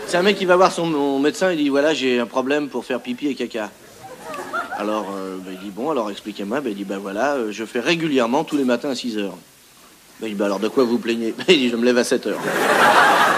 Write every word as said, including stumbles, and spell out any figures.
C'est un mec qui va voir son mon médecin, il dit, voilà, j'ai un problème pour faire pipi et caca. Alors, euh, ben, il dit, bon, alors expliquez-moi. Ben, il dit, ben voilà, euh, je fais régulièrement tous les matins à six heures. Ben, il dit, ben alors de quoi vous plaignez? Ben, il dit, je me lève à sept heures.